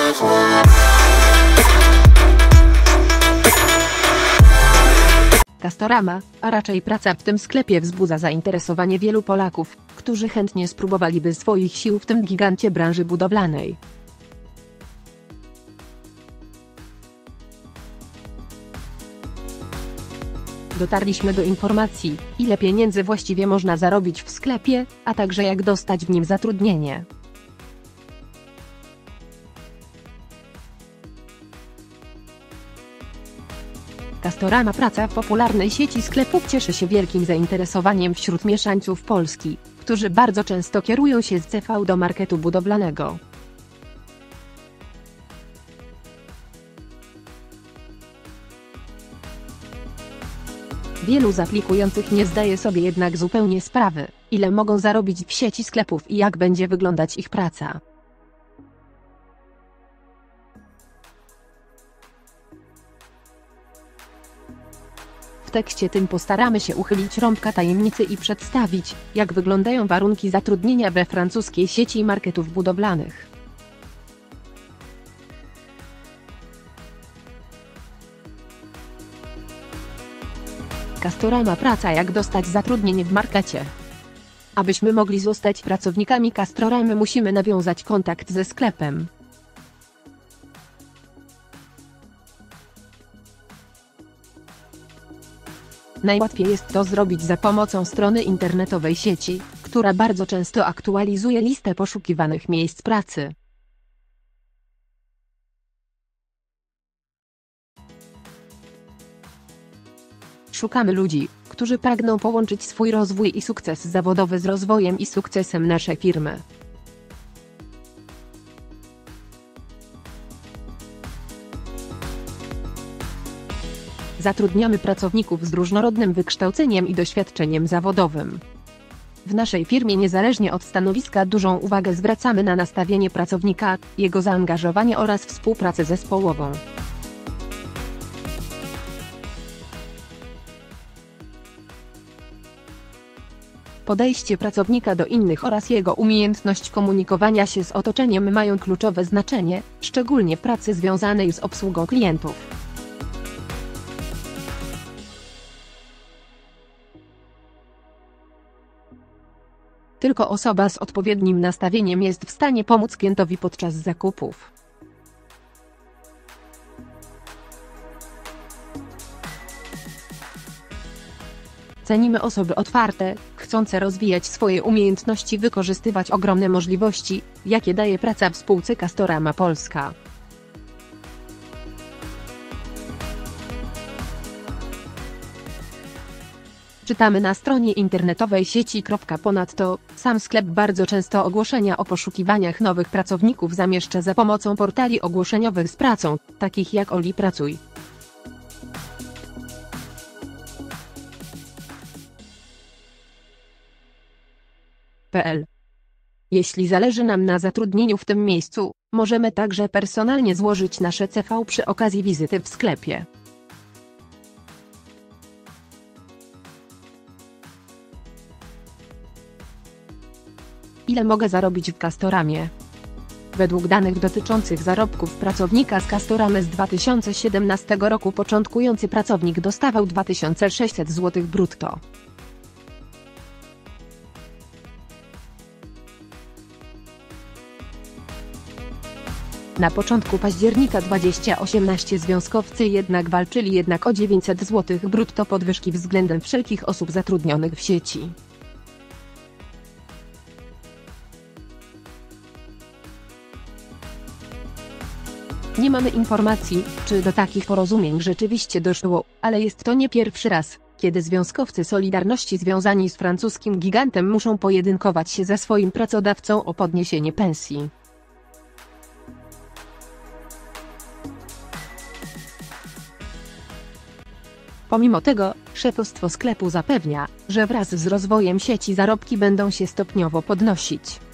Castorama, a raczej praca w tym sklepie wzbudza zainteresowanie wielu Polaków, którzy chętnie spróbowaliby swoich sił w tym gigancie branży budowlanej. Dotarliśmy do informacji, ile pieniędzy właściwie można zarobić w sklepie, a także jak dostać w nim zatrudnienie. Castorama, praca w popularnej sieci sklepów, cieszy się wielkim zainteresowaniem wśród mieszkańców Polski, którzy bardzo często kierują się z CV do marketu budowlanego. Wielu z aplikujących nie zdaje sobie jednak zupełnie sprawy, ile mogą zarobić w sieci sklepów i jak będzie wyglądać ich praca. W tekście tym postaramy się uchylić rąbka tajemnicy i przedstawić, jak wyglądają warunki zatrudnienia we francuskiej sieci marketów budowlanych. Castorama, praca, jak dostać zatrudnienie w markecie. Abyśmy mogli zostać pracownikami Castoramy, musimy nawiązać kontakt ze sklepem. Najłatwiej jest to zrobić za pomocą strony internetowej sieci, która bardzo często aktualizuje listę poszukiwanych miejsc pracy. Szukamy ludzi, którzy pragną połączyć swój rozwój i sukces zawodowy z rozwojem i sukcesem naszej firmy. Zatrudniamy pracowników z różnorodnym wykształceniem i doświadczeniem zawodowym. W naszej firmie niezależnie od stanowiska dużą uwagę zwracamy na nastawienie pracownika, jego zaangażowanie oraz współpracę zespołową. Podejście pracownika do innych oraz jego umiejętność komunikowania się z otoczeniem mają kluczowe znaczenie, szczególnie w pracy związanej z obsługą klientów. Tylko osoba z odpowiednim nastawieniem jest w stanie pomóc klientowi podczas zakupów. Cenimy osoby otwarte, chcące rozwijać swoje umiejętności, wykorzystywać ogromne możliwości, jakie daje praca w spółce Castorama Polska. Czytamy na stronie internetowej sieci. Ponadto, sam sklep bardzo często ogłoszenia o poszukiwaniach nowych pracowników zamieszcza za pomocą portali ogłoszeniowych z pracą, takich jak Oli Pracuj. Jeśli zależy nam na zatrudnieniu w tym miejscu, możemy także personalnie złożyć nasze CV przy okazji wizyty w sklepie. Ile mogę zarobić w Castoramie? Według danych dotyczących zarobków pracownika z Castoramy z 2017 roku początkujący pracownik dostawał 2600 zł brutto. Na początku października 2018 związkowcy jednak walczyli o 900 zł brutto podwyżki względem wszelkich osób zatrudnionych w sieci. Nie mamy informacji, czy do takich porozumień rzeczywiście doszło, ale jest to nie pierwszy raz, kiedy związkowcy Solidarności związani z francuskim gigantem muszą pojedynkować się ze swoim pracodawcą o podniesienie pensji. Pomimo tego, szefostwo sklepu zapewnia, że wraz z rozwojem sieci zarobki będą się stopniowo podnosić.